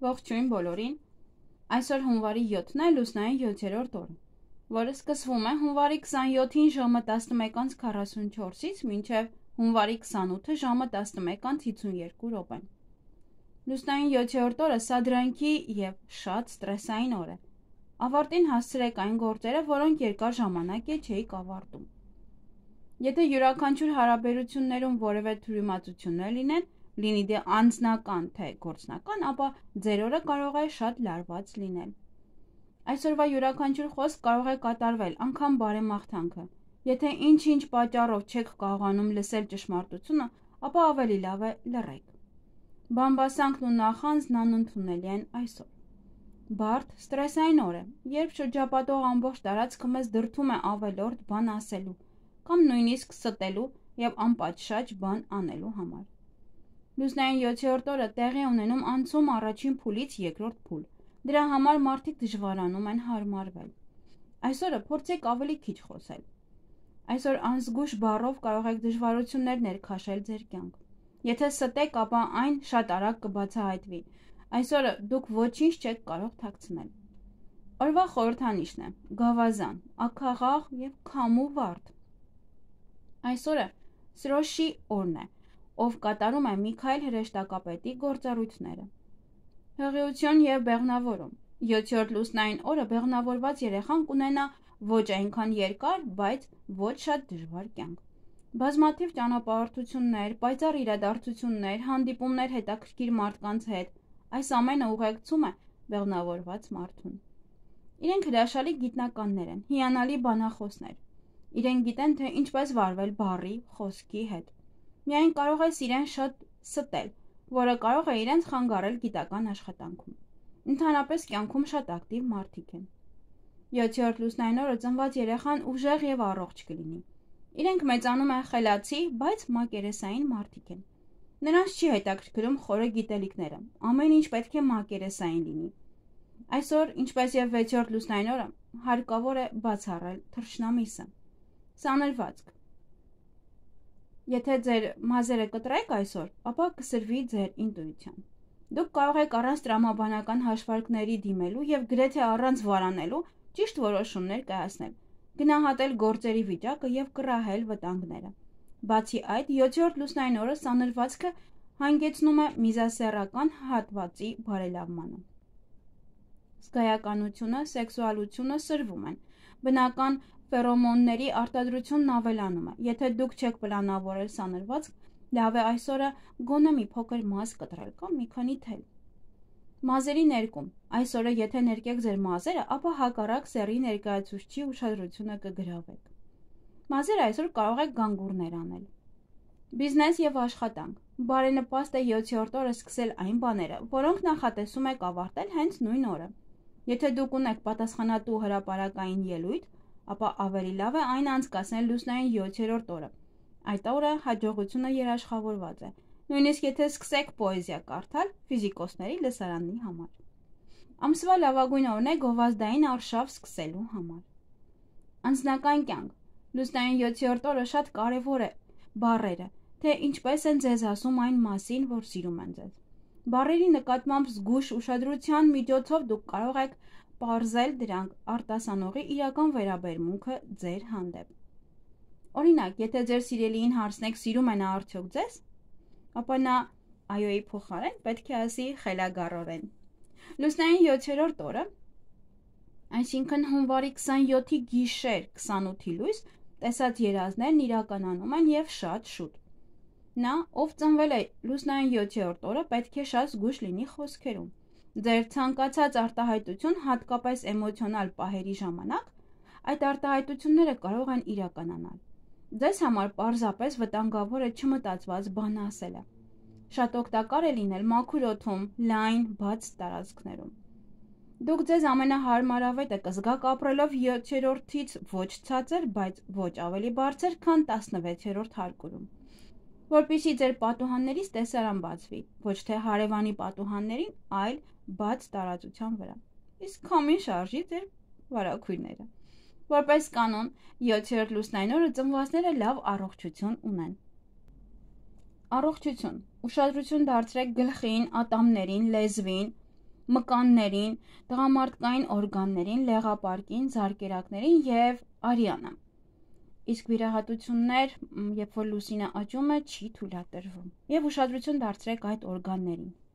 Ողջույն բոլորին։ Այսօր հունվարի 7-ն է, լուսնային 7-րդ օրը, որը սկսվում է հունվարի 27-ին ժամը 11:44-ից մինչև հունվարի 28-ը ժամը 11:52 րոպեն։ Լուսնային 7-րդ օրը սադրանքի եւ շատ ստրեսային օր է։ Ավարտին հասցրեք այն գործերը, որոնք երկար ժամանակ է չէիք ավարտում։ Եթե յուրաքանչյուր հարաբերություններում որևէ թյուրիմացություններ լինեն, լինի դե անձնական թե գործնական, ապա ձեր օրը կարող է շատ լարված լինել։ Այսօրվա յուրաքանչյուր խոսք կարող է կատարվել, անգամ բարեմաղթանքը։ Եթե ինչ-ինչ պատճառով չեք կարողանում լսել ճշմարտությունը, ապա ավելի լավ է լռեք։ Բամբասանքն ու նախանձն անընդունելի են այսօր։ Բարդ, ստրեսային օր է, երբ շրջապատող ամբողջ տարածքը մեզ դրդում է ավելորդ բան ասելու, կամ նույնիսկ ստելու եւ անպատշաճ բան անելու համար։ Լուսնային 7-րդ օրը տեղի ունենում անցում առաջին փուլից երկրորդ փուլ։ Դրա համար մարդիկ դժվարանում են հարմարվել։ Այսօրը փորձեք ավելի քիչ խոսել։ Այսօր անզգույշ բառով կարող եք դժվարություններ ներքաշել ձեր կյանք։ Եթե ստեք, ապա այն շատ արագ կբացահայտվի։ Այսօրը դուք ոչինչ չեք կարող թաքցնել։ Օրվա խորհրդանիշն է՝ գավազան, աքաղաղ եւ քամու վարդ։ Այսօրը Սրոշի օրն է, ով կատարում է Միքայել հրեշտակապետի գործառույթները։ Հղիություն եւ բեղնավորում։ 7-րդ լուսնային օրը բեղնավորված երեխան կունենա ոչ այնքան երկար, բայց ոչ շատ դժվար կյանք։ Բազմաթիվ ճանապարհորդություններ, պայծառ իրադարձություններ, հանդիպումներ հետաքրքիր մարդկանց հետ, այս ամենը ուղեկցում է բեղնավորված մարդուն։ Իրենք հրաշալի գիտնականներ են, հիանալի բանախոսներ։ Իրենք գիտեն, թե ինչպես վարվել բառի, խոսքի հետ։ Միայն կարող ես իրեն շատ ստել, որը կարող է իրենց խանգարել գիտական աշխատանքում։ Ընդհանրապես կյանքում շատ ակտիվ մարդիկ են։ 7-րդ լուսնային օրը ծնված երեխան ուժեղ եւ առողջ կլինի։ Իրենք մեծանում են խելացի, բայց մակերեսային մարդիկ են։ Նրանց չի հետաքրքրում խորը գիտելիքները, ամեն ինչ պետք է մակերեսային լինի։ Այսօր, ինչպես եւ 6-րդ լուսնային օրը, հարկավոր է բացառել թռչնամիսը։ Սանրվածք։ Եթե ձեր մազերը կտրեք այսօր, ապա կսրվի ձեր ինտուիցիան։ Դուք կարող եք առանց տրամաբանական հաշվարկների դիմելու եւ գրեթե առանց վարանելու ճիշտ որոշումներ կայացնել, գնահատել գործերի վիճակը եւ կռահել վտանգները։ Բացի այդ, 7-րդ լուսնային օրը սանրվածքը հանգեցնում է միզասեռական հատվածի բարելավմանը։ Զգայականությունը, սեքսուալությունը սրվում են։ Բնական ֆերոմոնների արտադրությունն ավելանում է։ Եթե դուք չեք պլանավորել սանրվածք, լավ է այսօրը գոնե մի փոքր մազ կտրել կամ մի քանի թել։ Մազերի ներկում։ Այսօրը եթե ներկեք ձեր մազերը, ապա հակառակ սեռի ներկայացուցչի ուշադրությունը կգրավեք։ Մազերը այսօր կարող եք գանգուրներ անել։ Բիզնես եւ աշխատանք։ Բարենպաստ է 7-րդ օրը սկսել այն բաները, որոնք նախատեսում եք ավարտել հենց նույն օրը։ Եթե դուք ունեք պատասխանատու հրապարակային ելույթ, ապա ավելի լավ է այն անցկացնել լուսնային 7-րդ օրը։ Այդ օրը հաջողությունը երաշխավորված է։ Նույնիսկ եթե սկսեք պոեզիա կարդալ ֆիզիկոսների լսարանի համար։ Ամսվա լավագույն օրն է գովազդային արշավ սկսելու համար։ Անձնական կյանք։ Լուսնային 7-րդ օրը շատ կարևոր է բառերը, թե ինչպես են ձեզ ասում այն մասին, որ սիրում են ձեզ։ Բառերի նկատմամբ զգույշ ուշադրության միջոցով դուք կարող եք պարզել դրանք արտասանողի իրական վերաբերմունքը ձեր հանդեպ։ Օրինակ, եթե ձեր սիրելիին հարցնեք սիրում է նա արդյոք ձեզ, ապա նա այոյի փոխարեն պետք է ասի խելագարորեն։ Լուսնային 7-րդ օրը, այսինքն հունվարի 27-ի գիշեր 28-ի լույս, տեսած երազներն իրականանում են եւ շատ շուտ։ Նա, ով ծնվել է լուսնային 7-րդ օրը, պետք է շատ զգույշ լինի խոսքերում։ Ձեր ցանկացած արտահայտություն, հատկապես էմոցիոնալ պահերի ժամանակ, այդ արտահայտությունները կարող են իրականանալ։ Ձեզ համար պարզապես վտանգավոր է չմտածված բան ասելը։ Շատ օգտակար է լինել մաքուր օդում, լայն, բաց տարածքներում։ Դուք ձեզ ամենահարմարավետը կզգաք ապրելով 7-րդից ոչ ցածր, բայց ոչ ավելի բարձր, քան 16-րդ հարկուրում, որպեսզի ձեր պատուհաններից տեսարան բացվի, ոչ թե հարևանի պատուհաններին, այլ բաց տարածության վրա։ Իսկ քամին շարժի ձեր վարագույրները։ Որպես կանոն, 7-րդ լուսնային օրը ծնվածները լավ առողջություն ունեն։ Առողջություն։ Ուշադրություն դարձրեք գլխին, ատամներին, լեզվին, մկաններին, տղամարդկային օրգաններին, լեղապարկին, զարկերակներին և արյանը։ Իսկ վիրահատություններ, երբ որ լուսինը աճում է, չի թույլատրվում։ Եվ ուշադրություն դարձրեք այդ օրգաններին։